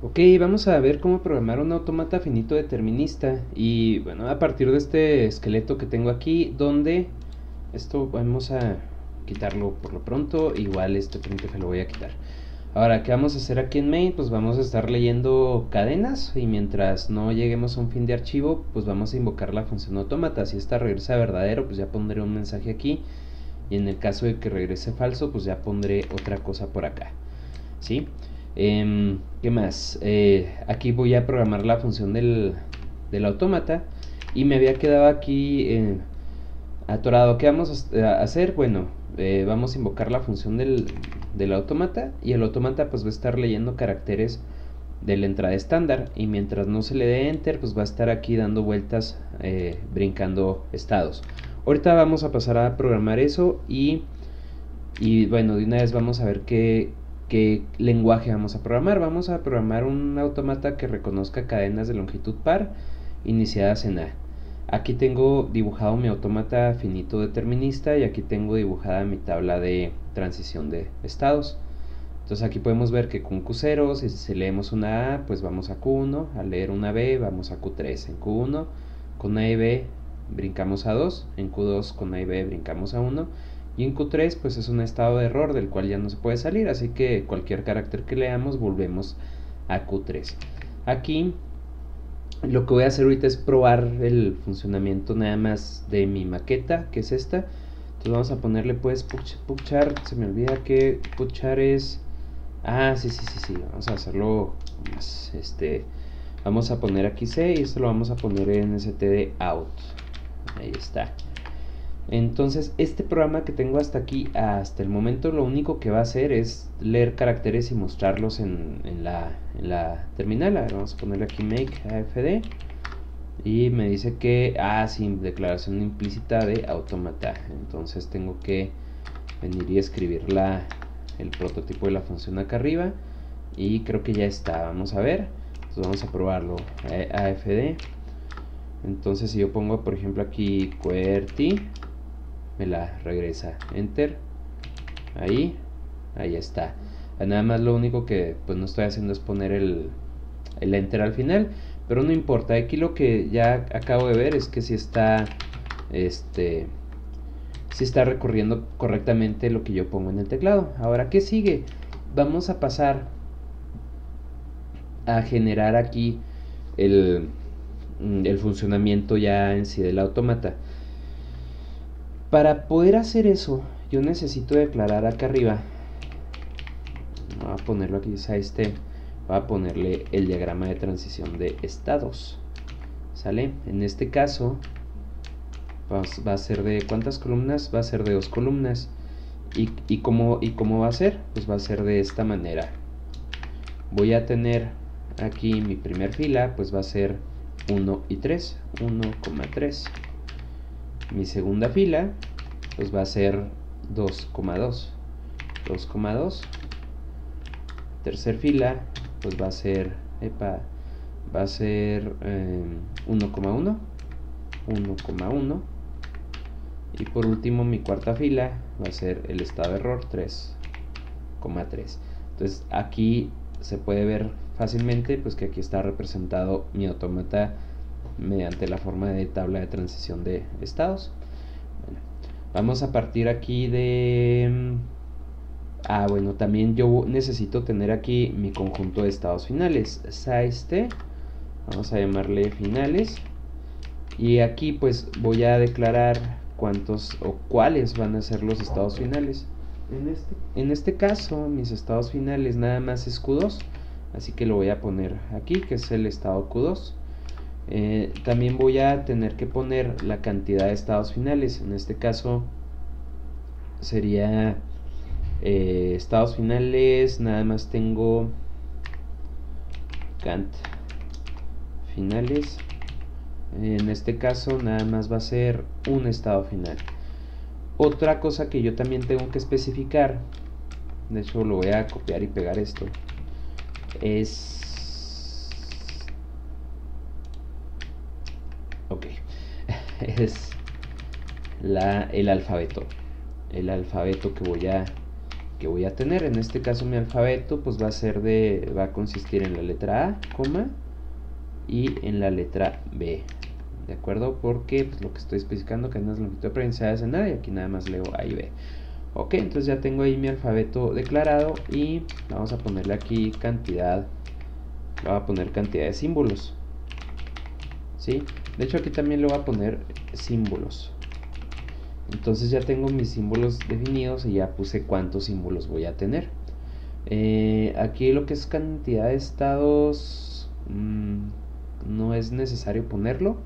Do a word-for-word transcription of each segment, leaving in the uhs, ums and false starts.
Ok, vamos a ver cómo programar un autómata finito determinista. Y bueno, a partir de este esqueleto que tengo aquí, donde esto vamos a quitarlo por lo pronto. Igual este printf lo voy a quitar. Ahora, ¿qué vamos a hacer aquí en main? Pues vamos a estar leyendo cadenas, y mientras no lleguemos a un fin de archivo, pues vamos a invocar la función autómata. Si esta regresa verdadero, pues ya pondré un mensaje aquí, y en el caso de que regrese falso, pues ya pondré otra cosa por acá, ¿sí? Eh, ¿Qué más? Eh, aquí voy a programar la función del, del autómata, y me había quedado aquí eh, atorado. ¿Qué vamos a hacer? Bueno, eh, vamos a invocar la función del, del autómata, y el autómata pues va a estar leyendo caracteres de la entrada estándar, y mientras no se le dé enter, pues va a estar aquí dando vueltas, eh, brincando estados. Ahorita vamos a pasar a programar eso, y, y bueno, de una vez vamos a ver qué, qué lenguaje vamos a programar. Vamos a programar un autómata que reconozca cadenas de longitud par iniciadas en A. Aquí tengo dibujado mi autómata finito determinista, y aquí tengo dibujada mi tabla de transición de estados. Entonces aquí podemos ver que con Q cero, si, si leemos una A, pues vamos a Q uno, al leer una B vamos a Q tres, en Q uno con A y B brincamos a dos, en Q dos con A y B brincamos a uno, y en Q tres pues es un estado de error del cual ya no se puede salir, así que cualquier carácter que leamos volvemos a Q tres. Aquí lo que voy a hacer ahorita es probar el funcionamiento nada más de mi maqueta, que es esta. Entonces vamos a ponerle pues puchar, se me olvida que puchar es... Ah, sí, sí, sí, sí, vamos a hacerlo más, este, vamos a poner aquí C, y esto lo vamos a poner en std out, ahí está. Entonces este programa que tengo hasta aquí, hasta el momento, lo único que va a hacer es leer caracteres y mostrarlos en, en, la, en la terminal. A ver, vamos a ponerle aquí make afd, y me dice que, ah, sí, declaración implícita de autómata. Entonces tengo que venir y escribir la, el prototipo de la función acá arriba, y creo que ya está. Vamos a ver, entonces vamos a probarlo. afd, entonces si yo pongo por ejemplo aquí qwerty, me la regresa, enter, ahí, ahí está. Nada más lo único que pues no estoy haciendo es poner el, el enter al final, pero no importa. Aquí lo que ya acabo de ver es que si está este si está recorriendo correctamente lo que yo pongo en el teclado. Ahora, ¿qué sigue? Vamos a pasar a generar aquí el, el funcionamiento ya en sí del autómata. Para poder hacer eso, yo necesito declarar acá arriba, voy a ponerlo aquí, este, voy a ponerle el diagrama de transición de estados, ¿sale? En este caso va a ser de ¿cuántas columnas? Va a ser de dos columnas. ¿Y, y, cómo, ¿Y cómo va a ser? Pues va a ser de esta manera. Voy a tener aquí mi primer fila, pues va a ser uno y tres, uno, tres. Mi segunda fila pues va a ser dos, dos, dos, dos. Tercer fila pues va a ser epa, va a ser eh, uno, uno, uno, uno. Y por último mi cuarta fila va a ser el estado de error tres, tres. Entonces aquí se puede ver fácilmente pues que aquí está representado mi autómata mediante la forma de tabla de transición de estados. Bueno, vamos a partir aquí de... Ah, bueno, también yo necesito tener aquí mi conjunto de estados finales. Size, vamos a llamarle finales. Y aquí pues voy a declarar cuántos o cuáles van a ser los estados finales. En este, en este caso, mis estados finales nada más es Q dos, así que lo voy a poner aquí, que es el estado Q dos. Eh, también voy a tener que poner la cantidad de estados finales. En este caso sería eh, estados finales, nada más tengo cant finales. En este caso nada más va a ser un estado final. Otra cosa que yo también tengo que especificar, de hecho lo voy a copiar y pegar esto, es ok es la, el alfabeto el alfabeto que voy a que voy a tener. En este caso mi alfabeto pues va a ser de, va a consistir en la letra A, coma, y en la letra B, ¿de acuerdo? Porque pues, lo que estoy especificando que no es longitud de provinciales en nada, y aquí nada más leo A y B. Ok, entonces ya tengo ahí mi alfabeto declarado y vamos a ponerle aquí cantidad, le voy a poner cantidad de símbolos, ¿sí? De hecho aquí también le voy a poner símbolos. Entonces ya tengo mis símbolos definidos y ya puse cuántos símbolos voy a tener. Eh, aquí lo que es cantidad de estados mmm, no es necesario ponerlo.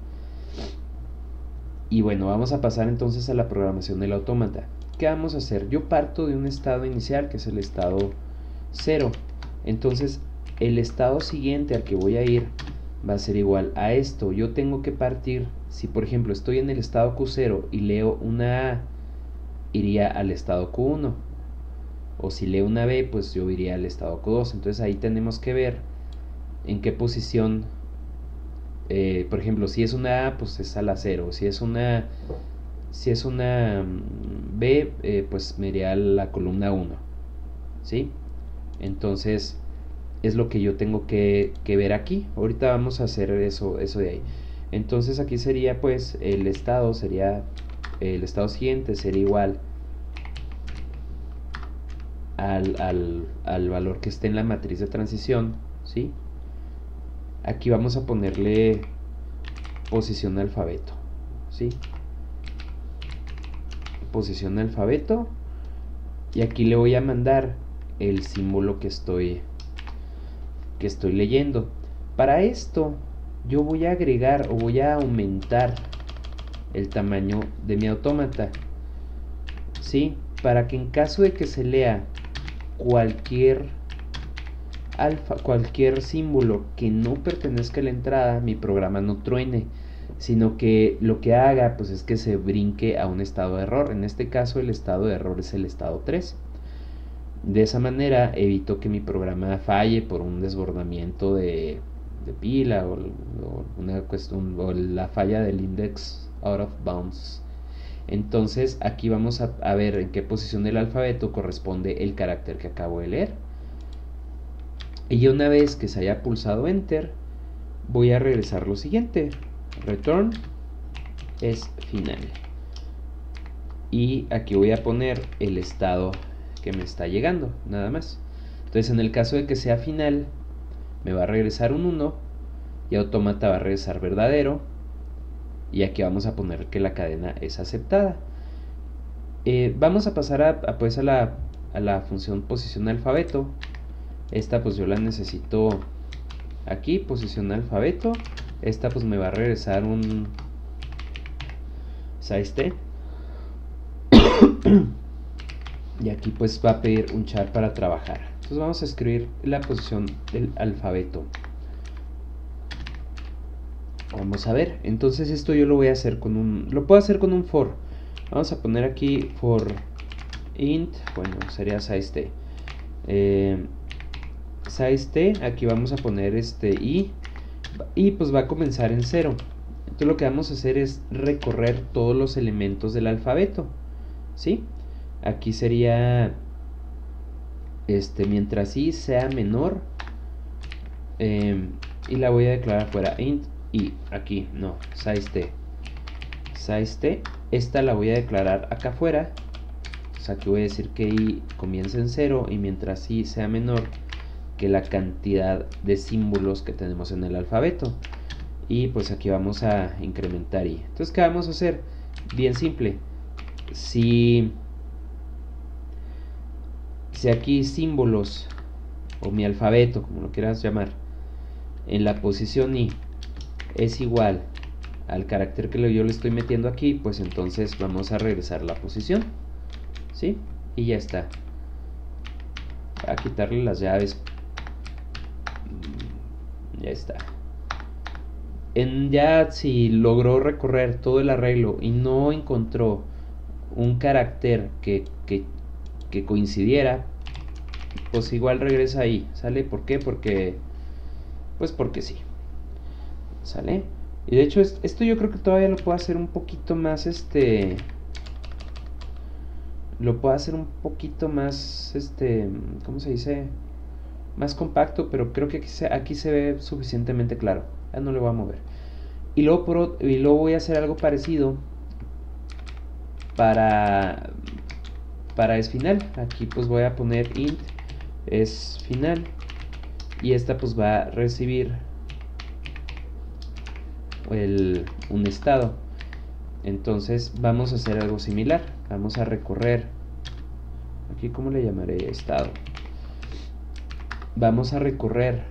Y bueno, vamos a pasar entonces a la programación del autómata. ¿Qué vamos a hacer? Yo parto de un estado inicial que es el estado cero. Entonces el estado siguiente al que voy a ir va a ser igual a esto. Yo tengo que partir, si por ejemplo estoy en el estado Q cero y leo una A, iría al estado Q uno. O si leo una B, pues yo iría al estado Q dos. Entonces ahí tenemos que ver en qué posición, eh, por ejemplo, si es una A, pues es a la cero. Si es una, si es una B, eh, pues me iría a la columna uno. ¿Sí? Entonces es lo que yo tengo que, que ver aquí. Ahorita vamos a hacer eso, eso de ahí. Entonces aquí sería pues el estado, sería el estado siguiente sería igual al, al, al valor que esté en la matriz de transición, ¿sí? Aquí vamos a ponerle posición de alfabeto, ¿sí? Posición de alfabeto, y aquí le voy a mandar el símbolo que estoy que estoy leyendo. Para esto yo voy a agregar o voy a aumentar el tamaño de mi autómata, ¿sí? Para que en caso de que se lea cualquier alfa, cualquier símbolo que no pertenezca a la entrada, mi programa no truene, sino que lo que haga pues es que se brinque a un estado de error. En este caso el estado de error es el estado tres. De esa manera evito que mi programa falle por un desbordamiento de, de pila o, o, una cuestión, o la falla del index out of bounds. Entonces aquí vamos a, a ver en qué posición del alfabeto corresponde el carácter que acabo de leer. Y una vez que se haya pulsado enter, voy a regresar lo siguiente: return es final. Y aquí voy a poner el estado que me está llegando, nada más. Entonces en el caso de que sea final, me va a regresar un uno y autómata va a regresar verdadero, y aquí vamos a poner que la cadena es aceptada. Eh, vamos a pasar a, a, pues a, la, a la función posición de alfabeto. Esta pues yo la necesito aquí, posición de alfabeto. Esta pues me va a regresar un size y aquí pues va a pedir un char para trabajar. Entonces vamos a escribir la posición del alfabeto. Vamos a ver, entonces esto yo lo voy a hacer con un, lo puedo hacer con un for. Vamos a poner aquí for int, bueno, sería size eh, size aquí vamos a poner este i, y pues va a comenzar en cero. Entonces lo que vamos a hacer es recorrer todos los elementos del alfabeto, ¿sí? Aquí sería este, mientras i sea menor, eh, y la voy a declarar fuera int i, aquí no, size size esta la voy a declarar acá afuera. O sea, aquí voy a decir que i comienza en cero y mientras i sea menor que la cantidad de símbolos que tenemos en el alfabeto. Y pues aquí vamos a incrementar i. Entonces, ¿qué vamos a hacer? Bien simple. Si, si aquí símbolos, o mi alfabeto, como lo quieras llamar, en la posición i es igual al carácter que yo le estoy metiendo aquí, pues entonces vamos a regresar la posición, ¿sí? Y ya está. Voy a quitarle las llaves. Ya está. En ya si logró recorrer todo el arreglo y no encontró un carácter que, que, que coincidiera, pues igual regresa ahí, ¿sale? ¿Por qué? Porque, pues porque sí, ¿sale? Y de hecho esto yo creo que todavía lo puedo hacer un poquito más, este, lo puedo hacer un poquito más, este, ¿cómo se dice? Más compacto, pero creo que aquí se, aquí se ve suficientemente claro. Ya no le voy a mover. Y luego, por, y luego voy a hacer algo parecido para, para es final. Aquí pues voy a poner int es final. Y esta pues va a recibir el, un estado. Entonces vamos a hacer algo similar. Vamos a recorrer. Aquí, ¿cómo le llamaré? Estado. Vamos a recorrer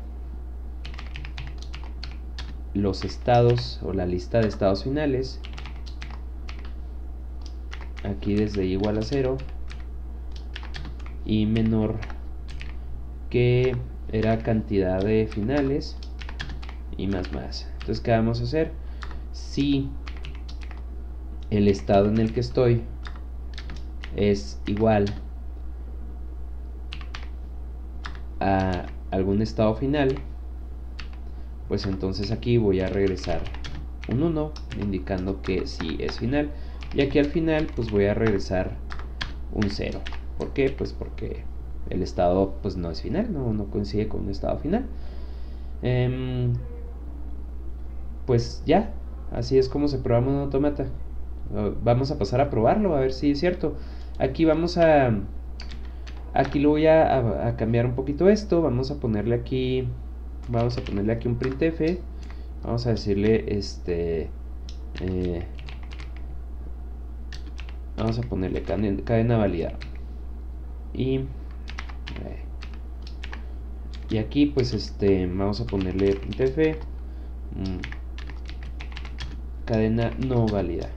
los estados o la lista de estados finales. Aquí desde igual a cero y menor que era cantidad de finales y más más. Entonces, ¿qué vamos a hacer? Si el estado en el que estoy es igual a algún estado final, pues entonces aquí voy a regresar un uno indicando que sí es final, y aquí al final pues voy a regresar un cero. ¿Por qué? Pues porque el estado pues no es final, no, no coincide con un estado final. Eh, pues ya, así es como se programa un autómata. Vamos a pasar a probarlo, a ver si es cierto. Aquí vamos a... Aquí lo voy a, a, a cambiar un poquito esto. Vamos a ponerle aquí... Vamos a ponerle aquí un printf. Vamos a decirle este... Eh, vamos a ponerle cadena, cadena válida. Y... Eh, y aquí pues este... Vamos a ponerle printf. Mmm, cadena no válida.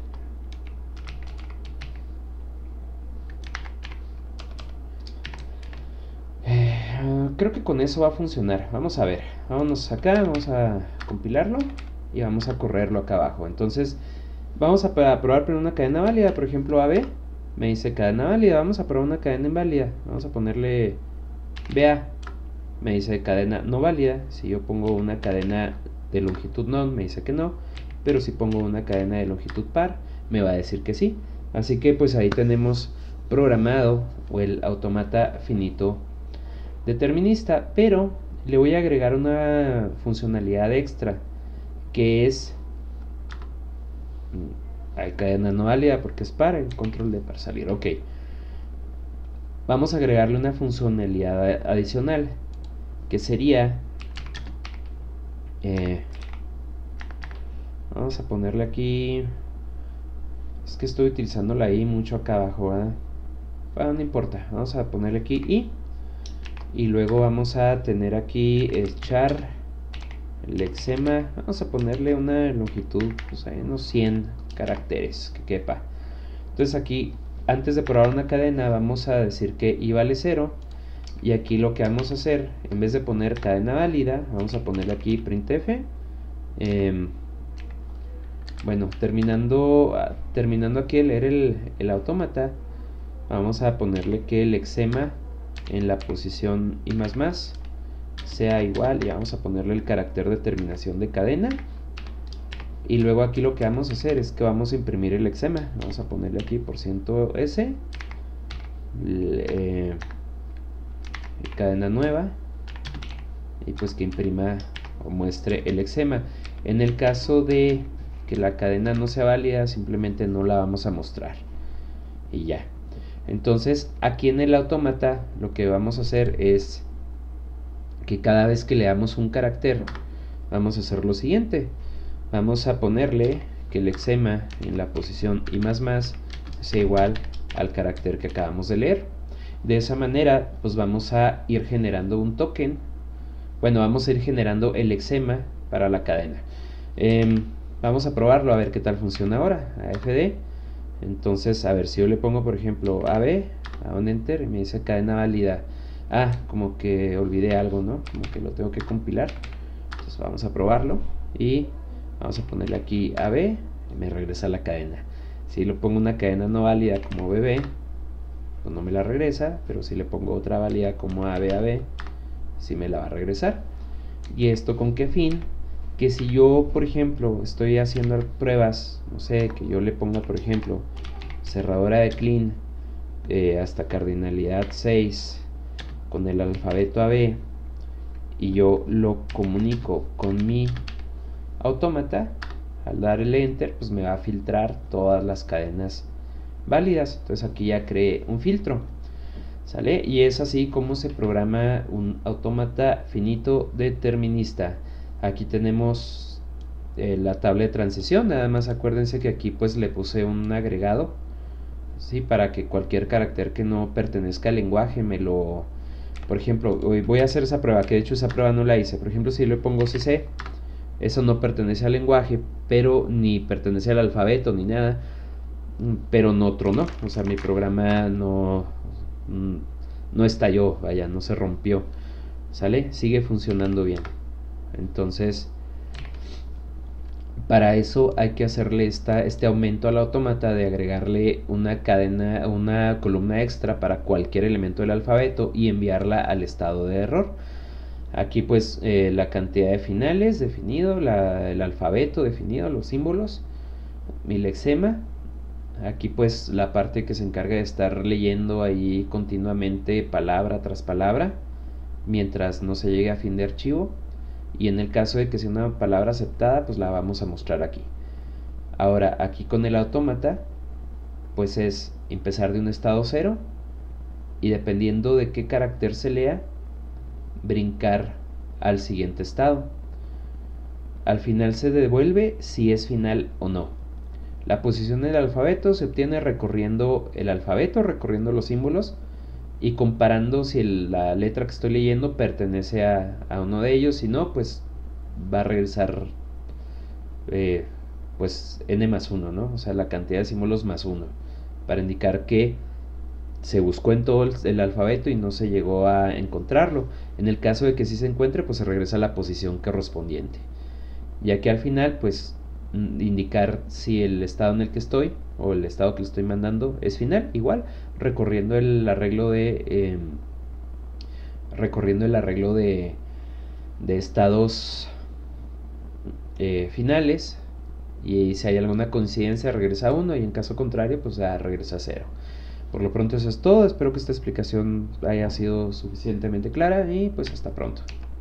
Creo que con eso va a funcionar. Vamos a ver, vámonos acá, vamos a compilarlo y vamos a correrlo acá abajo. Entonces vamos a probar primero una cadena válida. Por ejemplo, A B me dice cadena válida. Vamos a probar una cadena inválida. Vamos a ponerle B A, me dice cadena no válida. Si yo pongo una cadena de longitud non, me dice que no, pero si pongo una cadena de longitud par, me va a decir que sí. Así que pues ahí tenemos programado o el autómata finito determinista, pero le voy a agregar una funcionalidad extra que es, hay cadena no válida porque es par, el control de par salir. Ok, vamos a agregarle una funcionalidad adicional que sería eh, vamos a ponerle aquí, es que estoy utilizando la i mucho acá abajo, ¿verdad? Bueno, no importa, vamos a ponerle aquí i. Y luego vamos a tener aquí el char, el lexema. Vamos a ponerle una longitud, pues hay unos cien caracteres que quepa. Entonces aquí, antes de probar una cadena, vamos a decir que i vale cero. Y aquí lo que vamos a hacer, en vez de poner cadena válida, vamos a ponerle aquí printf. Eh, bueno, terminando, terminando aquí de leer el, el autómata, vamos a ponerle que el lexema en la posición i más más sea igual, y vamos a ponerle el carácter de terminación de cadena. Y luego aquí lo que vamos a hacer es que vamos a imprimir el lexema. Vamos a ponerle aquí por ciento s, eh, cadena nueva, y pues que imprima o muestre el lexema. En el caso de que la cadena no sea válida, simplemente no la vamos a mostrar y ya. Entonces aquí en el autómata lo que vamos a hacer es que cada vez que leamos un carácter, vamos a hacer lo siguiente. Vamos a ponerle que el lexema en la posición i más más sea igual al carácter que acabamos de leer. De esa manera pues vamos a ir generando un token. Bueno, vamos a ir generando el lexema para la cadena. eh, Vamos a probarlo a ver qué tal funciona ahora. A F D. Entonces, a ver, si yo le pongo, por ejemplo, A B, a un enter, y me dice cadena válida. Ah, como que olvidé algo, ¿no? Como que lo tengo que compilar. Entonces vamos a probarlo. Y vamos a ponerle aquí A B, y me regresa la cadena. Si le pongo una cadena no válida como B B, pues no me la regresa. Pero si le pongo otra válida como A B A B, sí me la va a regresar. ¿Y esto con qué fin? Que si yo, por ejemplo, estoy haciendo pruebas, no sé, que yo le ponga, por ejemplo, cerradura de clean eh, hasta cardinalidad seis con el alfabeto A B y yo lo comunico con mi autómata, al dar el enter pues me va a filtrar todas las cadenas válidas. Entonces aquí ya creé un filtro, ¿sale? Y es así como se programa un autómata finito determinista. Aquí tenemos eh, la tabla de transición. Nada más acuérdense que aquí pues le puse un agregado, ¿sí? Para que cualquier carácter que no pertenezca al lenguaje me lo... Por ejemplo, voy a hacer esa prueba, que de hecho esa prueba no la hice. Por ejemplo, si le pongo C C, eso no pertenece al lenguaje, pero ni pertenece al alfabeto ni nada, pero no tronó, o sea, mi programa no, no estalló, vaya, no se rompió, ¿sale? Sigue funcionando bien. Entonces, para eso hay que hacerle esta, este aumento al autómata de agregarle una cadena, una columna extra para cualquier elemento del alfabeto y enviarla al estado de error. Aquí pues eh, la cantidad de finales definido, la, el alfabeto definido, los símbolos, mi lexema. Aquí pues la parte que se encarga de estar leyendo ahí continuamente palabra tras palabra mientras no se llegue a fin de archivo. Y en el caso de que sea una palabra aceptada, pues la vamos a mostrar aquí. Ahora aquí con el autómata pues es empezar de un estado cero y dependiendo de qué carácter se lea, brincar al siguiente estado. Al final se devuelve si es final o no. La posición del alfabeto se obtiene recorriendo el alfabeto, recorriendo los símbolos y comparando si el, la letra que estoy leyendo pertenece a, a uno de ellos. Si no, pues va a regresar eh, pues n más uno, ¿no? O sea, la cantidad de símbolos más uno, para indicar que se buscó en todo el, el alfabeto y no se llegó a encontrarlo. En el caso de que sí se encuentre, pues se regresa a la posición correspondiente. Ya que al final, pues indicar si el estado en el que estoy o el estado que le estoy mandando es final, igual recorriendo el arreglo de eh, recorriendo el arreglo de, de estados eh, finales, y si hay alguna coincidencia regresa a uno y en caso contrario pues ya regresa a cero. Por lo pronto eso es todo, espero que esta explicación haya sido suficientemente clara y pues hasta pronto.